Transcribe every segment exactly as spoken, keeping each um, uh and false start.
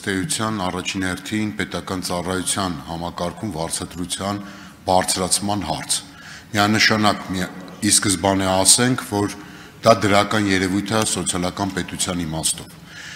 էության առաջին հերթին պետական ծառայության համակարգում վարձատրության բարձրացման հարց։ Միանշանակ ի սկզբանե ասենք, որ դա դրական երևույթ է սոցիալական պետության իմաստով,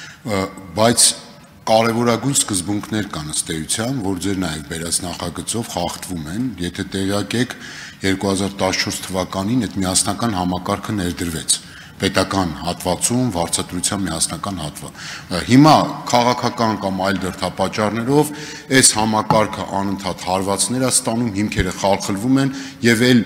բայց կարևորագույն սկզբունքներ կան ըստ էության, որ ձեր նաև բերած նախագծով խախտվում են, եթե տեղյակ եք երկու հազար տասնչորս թվականին այդ միասնական համակարգը ներդրվեց պետական հատվածում վարձատրության միասնական հատված։ Հիմա քաղաքական կամ այլ դրդապատճառներով այս համակարգը անընդհատ հարվածներ է ստանում, հիմքերը խալխլվում են եւ էլ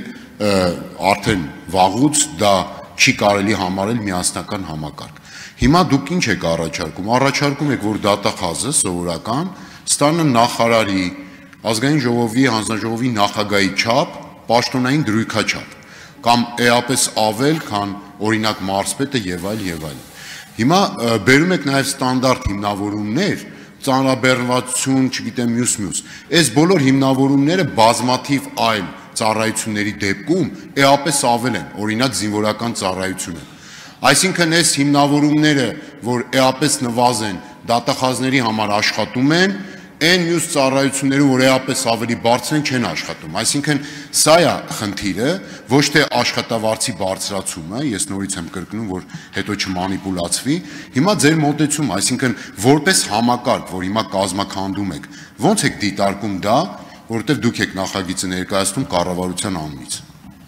արդեն վաղուց դա չի կարելի համարել միասնական համակարգ։ Հիմա դուք ինչ եք առաջարկում։ Առաջարկում եք, որ դատախազը սովորական ստանա նախարարի, ազգային ժողովի, հանձնաժողովի նախագահի չափ, պաշտոնային դրույքաչափ կամ էապես ավել, քան օրինակ մարզպետը եւ այլ եւ այլ։ Հիմա բերում եք նաեւ ստանդարտ հիմնավորումներ, ծանրաբեռնվածություն, չգիտեմ, մյուս-մյուս։ Այս բոլոր հիմնավորումները բազմաթիվ այլ ծառայությունների դեպքում էապես ավել են, օրինակ զինվորական ծառայությունը։ Այսինքն այս հիմնավորումները, որ էապես նվազեն, դատախազների համար աշխատում են, այն մյուս ծառայություններում, որ էապես ավելի բարձր են, չեն աշխատում։ Այսինքն սա է խնդիրը, ոչ թե աշխատավարձի բարձրացումը, ես նորից եմ կրկնում, որ հետո չմանիպուլացվի, հիմա ձեր մոտեցում, այսինքն որպես համակարգ, որ հիմա կազմաքանդում եք, ո՞նց եք դիտարկում դա, որովհետև դուք եք նախագիծը ներկայացնում կառավարության անունից։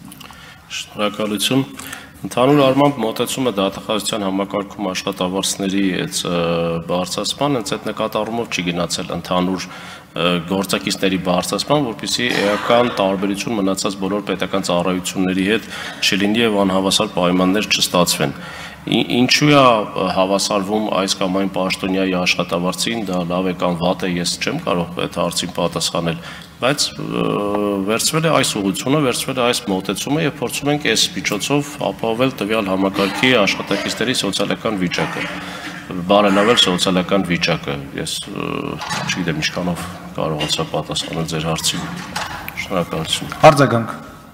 Շնորհակալություն։ Ընդհանուր առմամբ մոտեցումը դատախազության համակարգում աշխատավարձների այդ բարձրացման հենց այդ նկատառումով չի գնացել ընդհանուր գործակիցների բարձրացման, որպեսզի էական տարբերություն մնացած բոլոր պետական ծառայությունների հետ չլինի եւ անհավասար պայմաններ չստացվեն։ Ինչու է հավասարվում այս կամ այն պաշտոնյայի աշխատավարձին, դա լավ է կամ վատ է, ես չեմ կարող այդ հարցին պատասխանել, բայց վերցվել է այս ուղղությունը, վերցվել է այս մոտեցումը եւ փորձում ենք այս միջոցով ապահովել տվյալ համակարգի աշխատակիցների սոցիալական վիճակը, բարելավել սոցիալական վիճակը։ Ես չգիտեմ ինչքանով կարողացա պատասխանել ձեր հարցին։ Շնորհակալություն։ Արձագանք։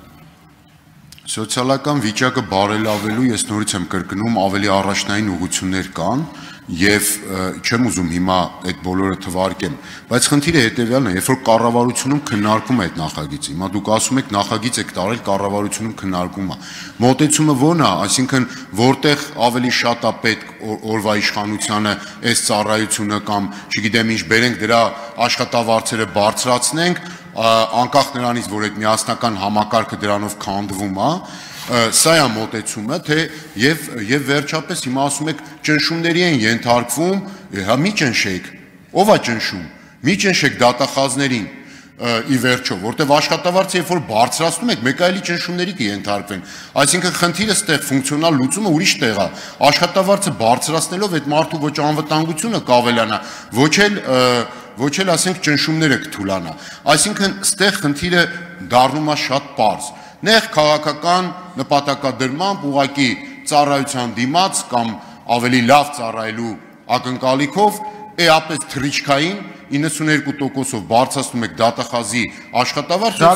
Սոցիալական վիճակը բարելավելու ես նորից եմ կրկնում ավելի առաջնային ուղղություններ կան եւ չեմ ուզում հիմա այդ բոլորը թվարկեմ, բայց խնդիրը հետեւյալն է, երբ որ կառավարությունում քննարկում է այդ նախագիծը, հիմա դուք ասում եք նախագիծ եք տարել կառավարությունում քննարկում է, մոտեցումը ո՞րն է, այսինքն որտեղ ավելի շատ է պետք օրվա իշխանությանը այս ծառայությունը կամ չգիտեմ ինչ բերենք դրա աշխատավարձերը բարձրացնենք, անկախ նրանից, որ այդ միասնական համակարգը դրանով քանդվում է, սա է մոտեցումը, թե եւ եւ վերջապես հիմա ասում եք ճնշումների են ենթարկվում, հա մի ճնշեք, ով է ճնշում, մի ճնշեք դատախազներին ի վերջո, որտեվ աշխատավարձը երբ որ բարձրացնում եք, մեկ այլի ճնշումների կենթարկվեն, այսինքն խնդիրը ստեղ ֆունկցիոնալ լուծումը ուրիշ տեղ է, աշխատավարձը բարձրացնելով այդ մարդու ոչ անվտանգությունը կավելանա, ոչ էլ ոչ էլ ասենք ճնշումները կթուլանա, այսինքն ստեղ խնդիրը դառնում է շատ պարզ, նեղ քաղաքական նպատակադրմամբ ուղղակի ծառայության դիմաց կամ ավելի լավ ծառայելու ակնկալիքով էապես թռիչքային իննսունհերկու տոկոսով բարձրացնում եք դատախազի աշխատավարձը,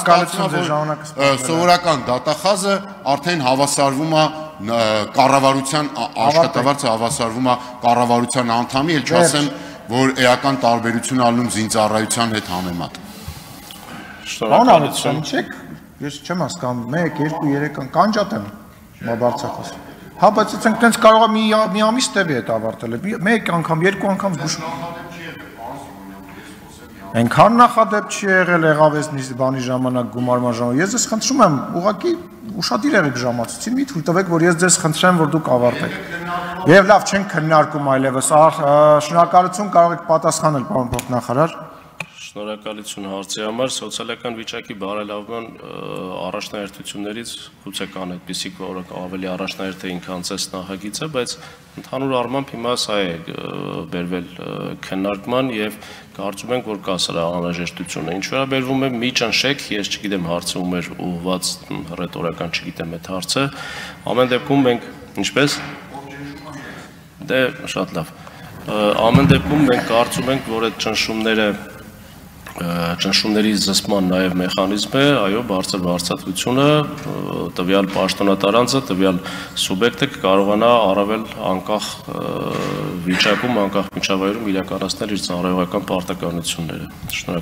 սովորական դատախազը արդեն հավասարվում է կառավարության աշխատավարձը հավասարվում է կառավարության անդամի, էլ չասեմ, որ էական տարբերություն ալնում զինծառայության հետ համեմատ։ Շնորհակալություն։ Ես չեմ հասկանում, մեկ, երկու, երեք կանջատեմ բարձրախոս։ Հա, բայց այդպես տենց կարող է մի ամիս տևի այդ ավարտել։ Մեկ անգամ, երկու անգամ զգուշ։ Այնքան նախադեպ չի եղել եղավ այս բանի ժամանակ գումարման ժամանակ։ Ես ձեզ խնդրում եմ, ուղղակի ուշադիր եղեք ժամացույցին, մի թույլ տվեք, որ ես ձեզ խնդրեմ, որ դուք ավարտեք։ Եվ լավ, չենք քննարկում այլևս։ Շնորհակալություն, կարող եք պատասխանել, պարոն փոխնախարար։ Շնորհակալություն հարցի համար, սոցիալական վիճակի բարելավման առաջնահերթություններից գուցե կան այդպիսիք, որ ավելի առաջնահերթ էին քանցես նախագիծը, բայց ընդհանուր առմամբ հիմա սա է բերվել քննարկման եւ կարծում ենք, որ կա սրա անհրաժեշտությունը։ Ինչ վերաբերվում է մի ճնշեք, ես չգիտեմ հարցը ում էր ուղղված ռետորական, չգիտեմ այդ հարցը, ամեն դեպքում մենք ինչպես դե շատ լավ։ Ամեն դեպքում մենք կարծում ենք, որ այդ ճնշումները ճնշումների զսպման նաև մեխանիզմ է, այո, բարձր բարձրացությունը տվյալ պաշտոնատարանձը, տվյալ սուբյեկտը կարողանա առավել անկախ վիճակում, անկախ միջավայրում իրականացնել իր ծառայողական պարտականությունները։